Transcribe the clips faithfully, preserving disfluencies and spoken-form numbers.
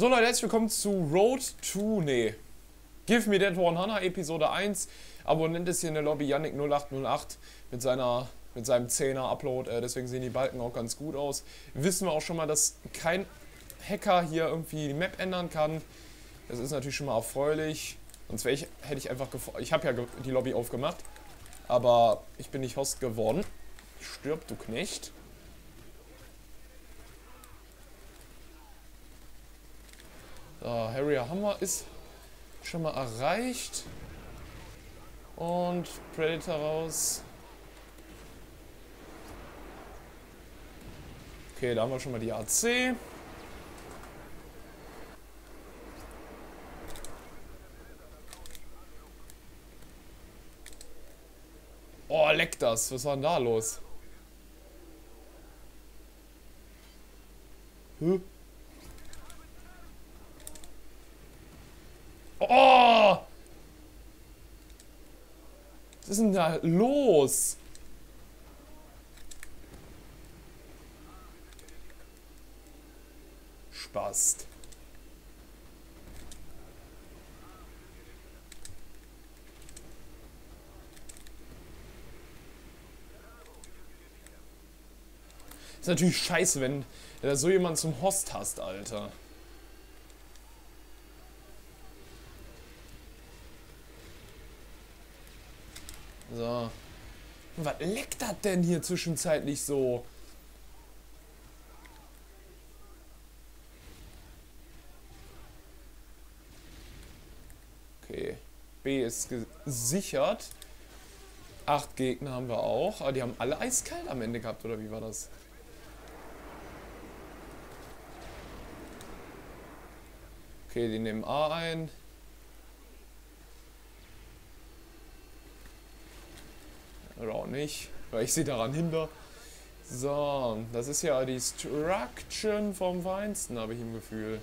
So Leute, herzlich willkommen zu Road to, nee, Give Me That hundert Episode eins. Abonnent ist hier in der Lobby Yannick null acht null acht mit seiner mit seinem zehner Upload, äh, deswegen sehen die Balken auch ganz gut aus. Wissen wir auch schon mal, dass kein Hacker hier irgendwie die Map ändern kann. Das ist natürlich schon mal erfreulich. Sonst wäre ich, hätte ich einfach, ich habe ja die Lobby aufgemacht, aber ich bin nicht Host geworden. Stirb, du Knecht. So, Harrier Hammer ist schon mal erreicht. Und Predator raus. Okay, da haben wir schon mal die A C. Oh, leck das. Was war denn da los? Huh? Oh! Was ist denn da los? Spast. Ist natürlich scheiße, wenn du da so jemanden zum Host hast, Alter. So. Was leckt das denn hier zwischenzeitlich so? Okay. B ist gesichert. Acht Gegner haben wir auch. Aber die haben alle eiskalt am Ende gehabt, oder wie war das? Okay, die nehmen A ein. Oder auch nicht, weil ich sie daran hinder. So, das ist ja die Destruction vom Feinsten, habe ich im Gefühl.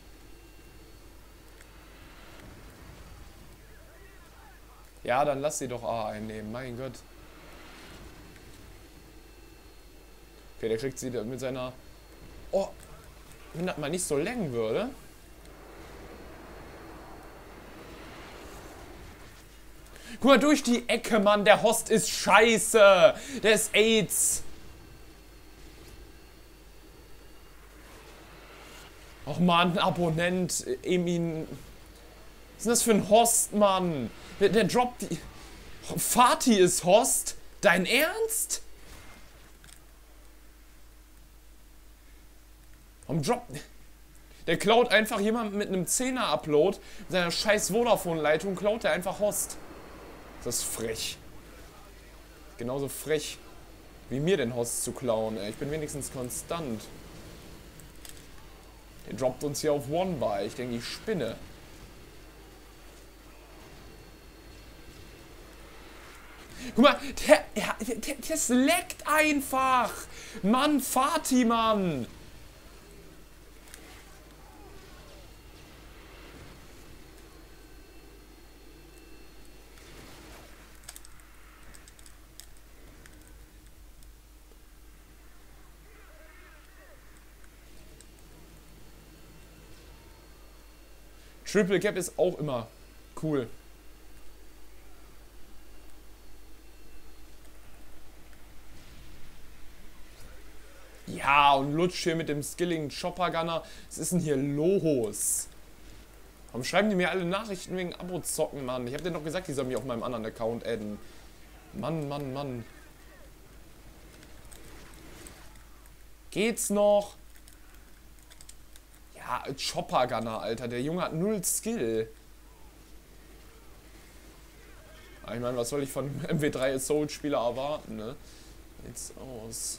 Ja, dann lass sie doch A einnehmen, mein Gott. Okay, der kriegt sie mit seiner... Oh, wenn das mal nicht so lenken würde. Guck mal, durch die Ecke, Mann. Der Host ist scheiße. Der ist AIDS. Och, Mann, Abonnent. Emin. Was ist denn das für ein Host, Mann? Der, der droppt die... Fatih ist Host? Dein Ernst? Warum droppt... Der klaut einfach jemand mit einem zehner-Upload. Mit seiner scheiß Vodafone-Leitung klaut der einfach Host. Das ist frech. Genauso frech, wie mir den Host zu klauen. Ich bin wenigstens konstant. Der droppt uns hier auf One-Buy. Ich denke, ich spinne. Guck mal, der, der, der, das leckt einfach. Mann, Fatih, Mann. Triple Cap ist auch immer cool. Ja, und Lutsch hier mit dem Skilling Chopper Gunner. Was ist denn hier los? Warum schreiben die mir alle Nachrichten wegen Abo-Zocken, Mann? Ich hab denen doch gesagt, die sollen mich auf meinem anderen Account adden. Mann, Mann, Mann. Geht's noch? Ja, Chopper Gunner, Alter. Der Junge hat null Skill. Ich meine, was soll ich von M W drei Assault-Spieler erwarten, ne? Jetzt aus.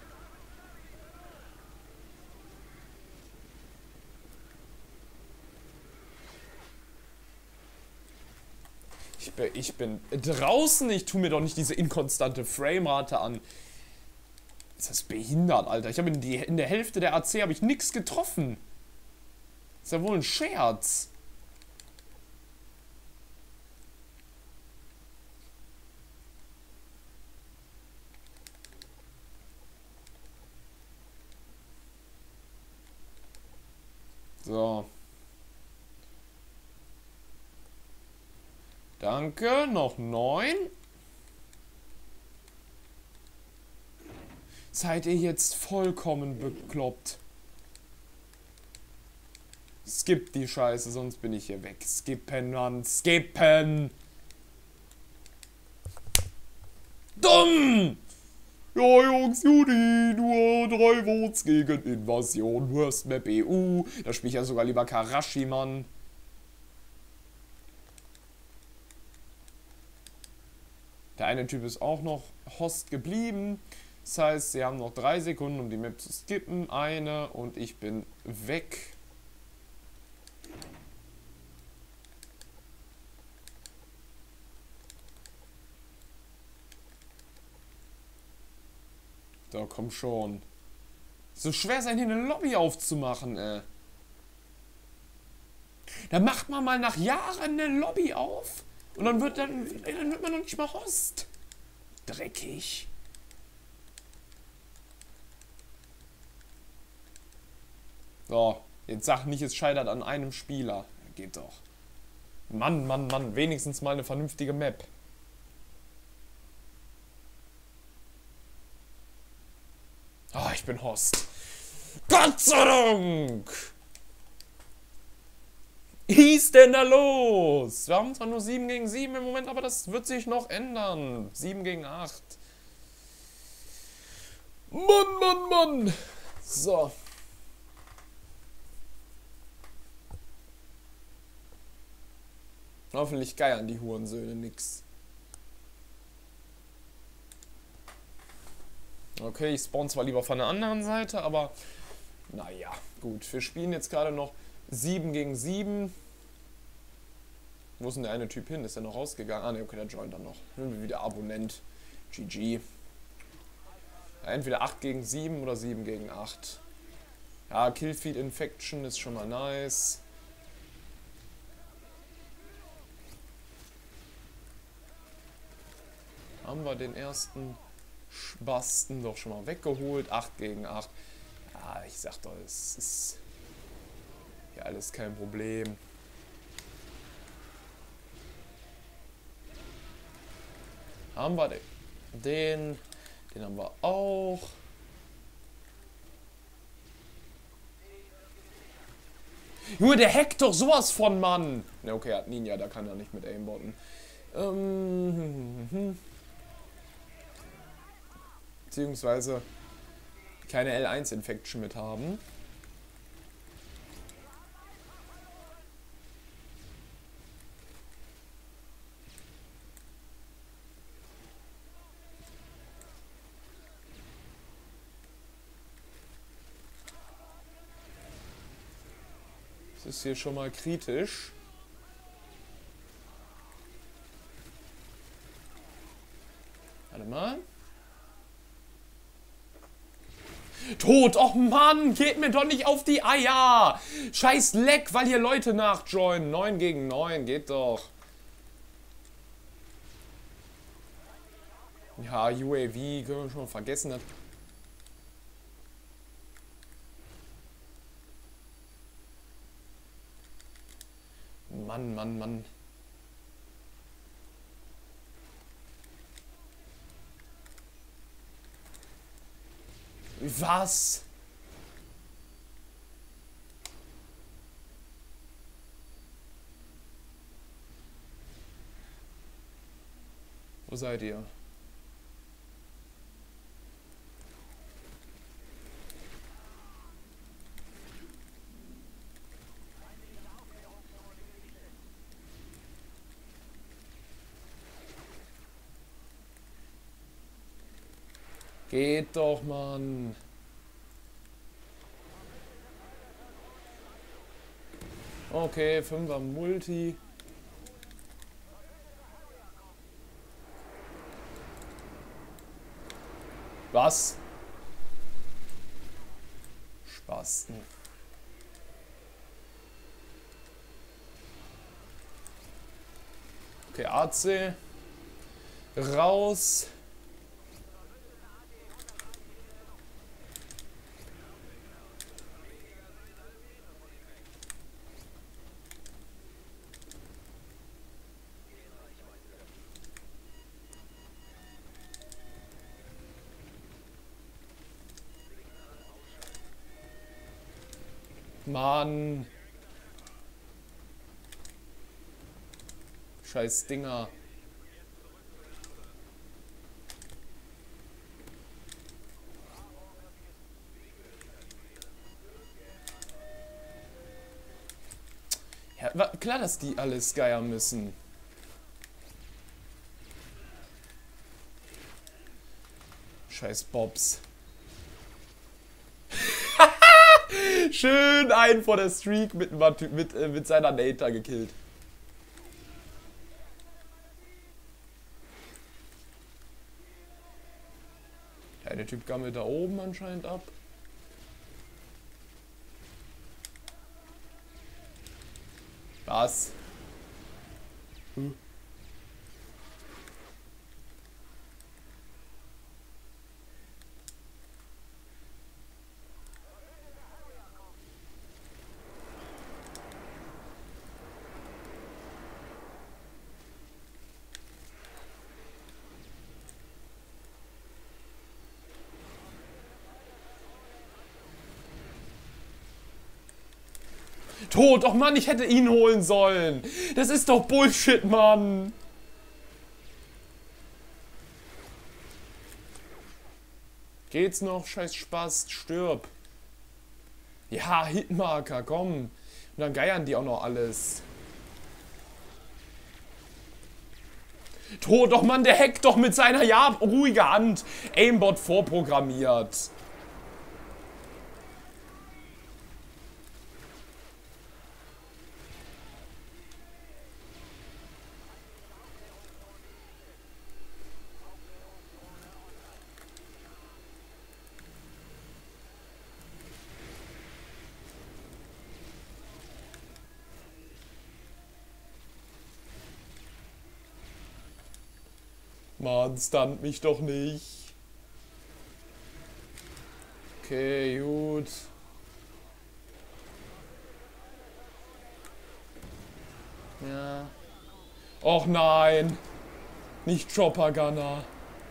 Ich bin, ich bin draußen. Ich tue mir doch nicht diese inkonstante Framerate an. Ist das behindert, Alter? Ich habe in, die, in der Hälfte der A C habe ich nichts getroffen. Ist ja wohl ein Scherz. So. Danke, noch neun. Seid ihr jetzt vollkommen bekloppt? Skip die Scheiße, sonst bin ich hier weg. Skippen, Mann, skippen! Dumm! Ja, Jungs, Judy, nur drei Votes gegen Invasion, Worst Map E U. Da spiele ich ja sogar lieber Karashi, Mann. Der eine Typ ist auch noch Host geblieben. Das heißt, sie haben noch drei Sekunden, um die Map zu skippen. Eine und ich bin weg. So, komm schon. So schwer sein, hier eine Lobby aufzumachen, ey. Da macht man mal nach Jahren eine Lobby auf und dann wird dann, dann wird man noch nicht mal Host. Dreckig. So, jetzt sag nicht, es scheitert an einem Spieler. Geht doch. Mann, Mann, Mann, wenigstens mal eine vernünftige Map. Ah, ich bin Host. Gott sei Dank! Wie ist denn da los? Wir haben zwar nur sieben gegen sieben im Moment, aber das wird sich noch ändern. sieben gegen acht. Mann, Mann, Mann! So. Hoffentlich geiern die Hurensöhne nix. Okay, ich spawn zwar lieber von der anderen Seite, aber naja, gut. Wir spielen jetzt gerade noch sieben gegen sieben. Wo ist denn der eine Typ hin? Ist der noch rausgegangen? Ah ne, okay, der joint dann noch. Nehmen wir wieder Abonnent. G G. Ja, entweder acht gegen sieben oder sieben gegen acht. Ja, Killfeed Infection ist schon mal nice. Haben wir den ersten Spasten doch schon mal weggeholt. acht gegen acht. Ja, ich sag doch, es ist ja alles kein Problem. Haben wir den. Den, den haben wir auch. Junge, der hackt doch sowas von, Mann. Ne, okay, er hat Ninja, da kann er nicht mit aimbotten. Ähm, beziehungsweise keine L eins Infection mit haben. Das ist hier schon mal kritisch. Warte mal. Tot! Och Mann, geht mir doch nicht auf die Eier! Scheiß Leck, weil hier Leute nachjoinen. neun gegen neun, geht doch. Ja, U A V, können wir schon mal vergessen. Mann, Mann, Mann. Was? Wo seid ihr? Geht doch, Mann. Okay, Fünfer Multi. Was? Spasten. Okay, A C. Raus. Mann. Scheiß Dinger. Ja, war klar, dass die alles geiern müssen. Scheiß Bobs. Schön einen vor der Streak mit, mit, äh, mit seiner Nata gekillt. Ja, der Typ gammelt da oben anscheinend ab. Was? Hm. Tot! Och Mann, ich hätte ihn holen sollen! Das ist doch Bullshit, Mann! Geht's noch? Scheiß Spaß, stirb! Ja, Hitmarker, komm! Und dann geiern die auch noch alles. Tot! Och Mann, der hackt doch mit seiner, ja, ruhige Hand! Aimbot vorprogrammiert! Mann, stunt mich doch nicht. Okay, gut. Ja. Och nein. Nicht Chopper Gunner.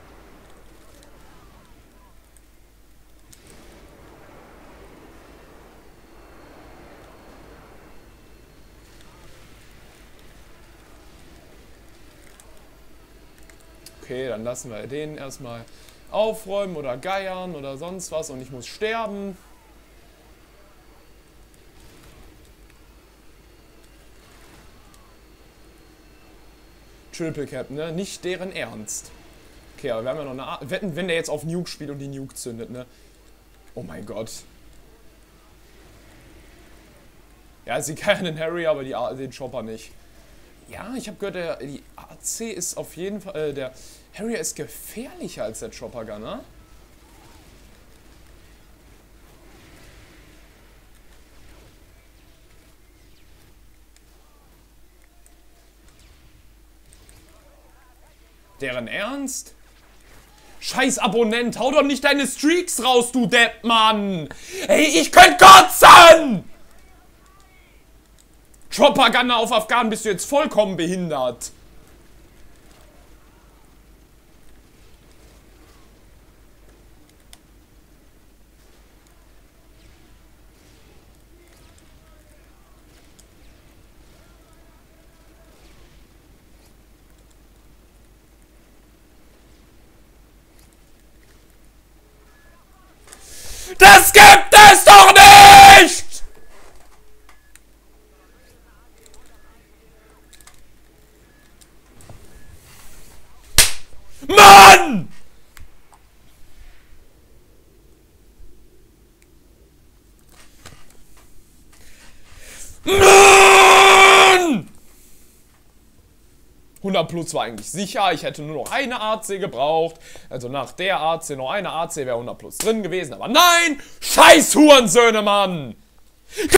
Okay, dann lassen wir den erstmal aufräumen oder geiern oder sonst was und ich muss sterben. Triple Cap, ne? Nicht deren Ernst. Okay, aber wir haben ja noch eine Art. Wetten, wenn der jetzt auf Nuke spielt und die Nuke zündet, ne? Oh mein Gott. Ja, sie kann den Harry, aber die, den Chopper nicht. Ja, ich habe gehört, der, die A C ist auf jeden Fall, äh, der Harrier ist gefährlicher als der Chopper Gunner. Deren Ernst? Scheiß Abonnent, hau doch nicht deine Streaks raus, du Depp, Mann! Ey, ich könnt kotzen! Chopper Gunner auf Afghan, bist du jetzt vollkommen behindert? Das gibt es doch nicht! Mann! Mann! hundert plus war eigentlich sicher, ich hätte nur noch eine A C gebraucht, also nach der A C noch eine A C wäre hundert plus drin gewesen, aber nein! Scheiß Hurensöhne, Mann!